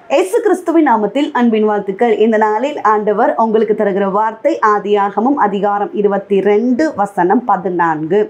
இயேசு கிறிஸ்துவின் நாமத்தில் அன்பின் வாழ்த்துக்கள். இந்த நாளில் ஆண்டவர் உங்களுக்கு தருகிற வார்த்தை ஆதியாகமம் அதிகாரம் 22 வசனம் 14.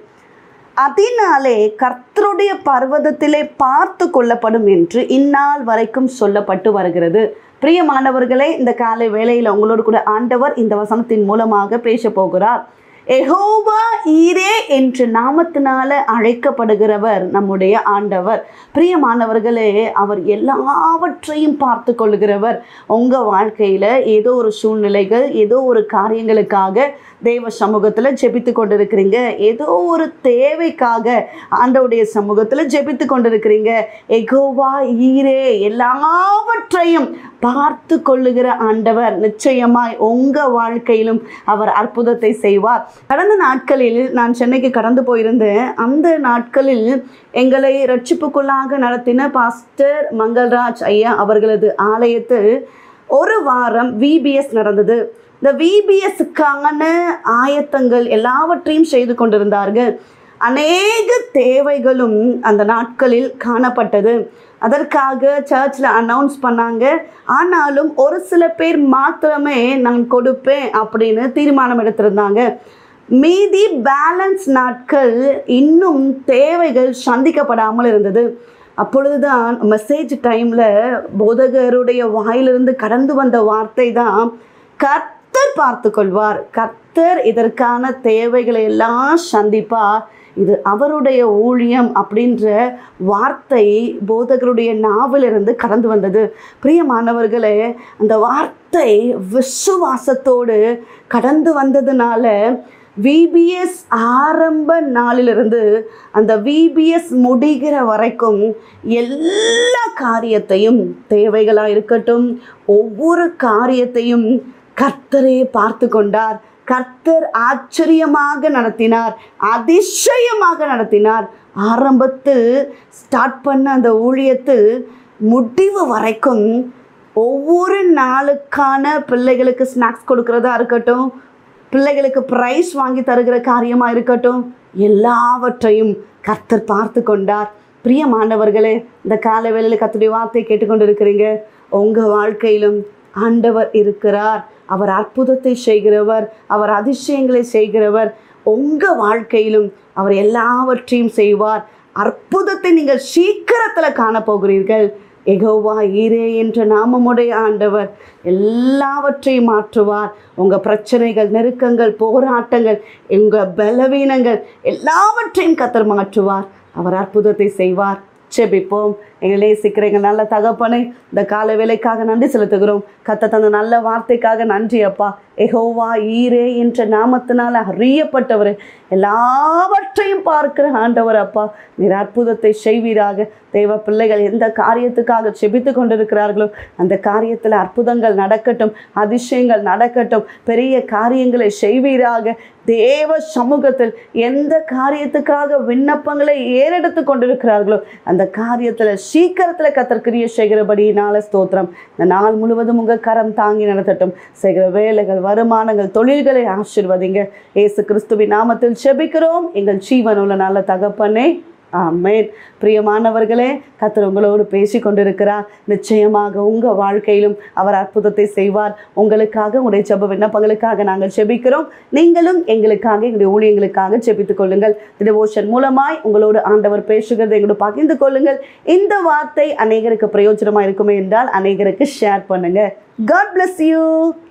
அதனாலே கர்த்தருடைய பர்வதத்திலே பார்த்து கொள்ளப்படும் என்று இந்நாள் வரைக்கும் சொல்லப்பட்டு வருகிறது. பிரியமானவர்களே, இந்த காலை வேளையில் உங்களோடு கூட ஆண்டவர் இந்த வசனத்தின் மூலமாக பேச போகிறார். யெகோவா ஈரே என்ற நாமத்தினால அழைக்கப்படுகிறவர் நம்முடைய ஆண்டவர். பிரியமானவர்களே, அவர் எல்லாவற்றையும் பார்த்து கொள்ளுகிறவர். உங்கள் வாழ்க்கையில் ஏதோ ஒரு சூழ்நிலைகள், ஏதோ ஒரு காரியங்களுக்காக தேவ சமூகத்தில் ஜெபித்து கொண்டிருக்கிறீங்க. ஏதோ ஒரு தேவைக்காக ஆண்டவருடைய சமூகத்தில் ஜெபித்து கொண்டிருக்கிறீங்க. யெகோவா ஈரே எல்லாவற்றையும் பார்த்து கொள்ளுகிற ஆண்டவர் நிச்சயமாய் உங்கள் வாழ்க்கையிலும் அவர் அற்புதத்தை செய்வார். கடந்த நாட்களில் நான் சென்னைக்கு கடந்து போயிருந்தேன். அந்த நாட்களில் எங்களை ரட்சிப்புக்குள்ளாக நடத்தின பாஸ்டர் மங்கள்ராஜ் ஐயா அவர்களது ஆலயத்தில் ஒரு வாரம் VBS நடந்தது. இந்த VBSக்கான ஆயத்தங்கள் எல்லாவற்றையும் செய்து கொண்டிருந்தார்கள். அநேக தேவைகளும் அந்த நாட்களில் காணப்பட்டது. அதற்காக சர்ச்சில் அனௌன்ஸ் பண்ணாங்க. ஆனாலும் ஒரு சில பேர் மாத்திரமே நான் கொடுப்பேன் அப்படின்னு தீர்மானம் எடுத்திருந்தாங்க. மீதி பேலன்ஸ் நாட்கள் இன்னும் தேவைகள் சந்திக்கப்படாமல் இருந்தது. அப்பொழுதுதான் மெசேஜ் டைமில் போதகருடைய வாயிலிருந்து கடந்து வந்த வார்த்தை தான், கர்த்தர் பார்த்து கொள்வார், கர்த்தர் இதற்கான தேவைகளை எல்லாம் சந்திப்பார், இது அவருடைய ஊழியம் அப்படின்ற வார்த்தை போதகருடைய நாவிலிருந்து கடந்து வந்தது. பிரியமானவர்களே, அந்த வார்த்தை விசுவாசத்தோடு கடந்து வந்ததுனால VBS ஆரம்ப நாளிலிருந்து அந்த VBS முடிகிற வரைக்கும் எல்லா காரியத்தையும், தேவைகளாக இருக்கட்டும், ஒவ்வொரு காரியத்தையும் கர்த்தரே பார்த்து கொண்டார். கர்த்தர் ஆச்சரியமாக நடத்தினார், அதிசயமாக நடத்தினார். ஆரம்பத்தில் ஸ்டார்ட் பண்ண அந்த ஊழியத்தில் முடிவு வரைக்கும் ஒவ்வொரு நாளுக்கான பிள்ளைகளுக்கு ஸ்நாக்ஸ் கொடுக்கறதா இருக்கட்டும், பிள்ளைகளுக்கு ப்ரைஸ் வாங்கி தருகிற காரியமாக இருக்கட்டும், எல்லாவற்றையும் கர்த்தர் பார்த்து கொண்டார். பிரியமானவர்களே, இந்த கால வேளையில் கர்த்தருடைய வார்த்தை கேட்டுக்கொண்டு இருக்கிறீங்க. உங்கள் வாழ்க்கையிலும் ஆண்டவர் இருக்கிறார். அவர் அற்புதத்தை செய்கிறவர், அவர் அதிசயங்களை செய்கிறவர். உங்கள் வாழ்க்கையிலும் அவர் எல்லாவற்றையும் செய்வார். அற்புதத்தை நீங்கள் சீக்கிரத்தில் காணப்போகிறீர்கள். யெகோவா ஈரே என்ற நாமமுடைய ஆண்டவர் எல்லாவற்றையும் மாற்றுவார். உங்கள் பிரச்சனைகள், நெருக்கங்கள், போராட்டங்கள், உங்கள் பலவீனங்கள் எல்லாவற்றையும் கர்த்தர் மாற்றுவார். அவர் அற்புதத்தை செய்வார். செபிப்போம். எங்களை நேசிக்கிற எங்கள் நல்ல தகப்பனை, இந்த கால வேலைக்காக நன்றி செலுத்துகிறோம். கர்த்தர் தந்த நல்ல வார்த்தைக்காக நன்றி அப்பா. யெகோவா ஈரே என்ற நாமத்தினால் அறியப்பட்டவர், எல்லாவற்றையும் பார்க்கிற ஆண்டவர் அப்பா, நீர் அற்புதத்தை செய்வீராக. தேவ பிள்ளைகள் எந்த காரியத்துக்காக செபித்து கொண்டிருக்கிறார்களோ அந்த காரியத்தில் அற்புதங்கள் நடக்கட்டும், அதிசயங்கள் நடக்கட்டும், பெரிய காரியங்களை செய்வீராக. தேவ சமூகத்தில் எந்த காரியத்துக்காக விண்ணப்பங்களை ஏறெடுத்து கொண்டிருக்கிறார்களோ அந்த காரியத்தில் சீக்கிரத்தில் கர்த்தர் கிரியை செய்கிறபடியினால ஸ்தோத்திரம். இந்த நாள் முழுவதும் உங்கள் கரம் தாங்கி நடத்தட்டும். செய்கிற வேலைகள், வருமானங்கள், தொழில்களை ஆசீர்வதிங்க. இயேசு கிறிஸ்துவின் நாமத்தில் செபிக்கிறோம் எங்கள் ஜீவனுள்ள நல்ல தகப்பனே, ஆமென். பிரியமானவர்களே, கர்த்தர் உங்களோடு பேசி கொண்டிருக்கிறார். நிச்சயமாக உங்கள் வாழ்க்கையிலும் அவர் அற்புதத்தை செய்வார். உங்களுக்காக, உங்களுடைய ஜெப விண்ணப்பங்களுக்காக நாங்கள் ஜெபிக்கிறோம். நீங்களும் எங்களுக்காக, எங்களுடைய ஊழியங்களுக்காக ஜெபித்துக் கொள்ளுங்கள். டிவோஷன் மூலமாய் உங்களோடு ஆண்டவர் பேசுகிறதை எங்களோடு பகிர்ந்து கொள்ளுங்கள். இந்த வார்த்தை அநேகருக்கு பிரயோஜனமாக இருக்குமே என்றால் அநேகருக்கு ஷேர் பண்ணுங்க. God bless you.